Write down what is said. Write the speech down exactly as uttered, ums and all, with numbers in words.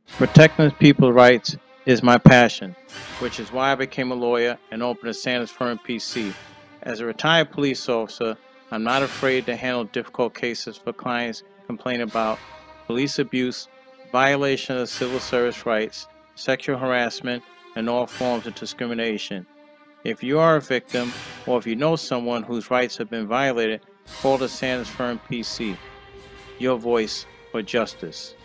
Protecting people's rights is my passion, which is why I became a lawyer and opened a Sanders Firm P C. As a retired police officer, I'm not afraid to handle difficult cases for clients complaining about police abuse, violation of civil service rights, sexual harassment, and all forms of discrimination. If you are a victim, or if you know someone whose rights have been violated, call the Sanders Firm P C. Your voice for justice.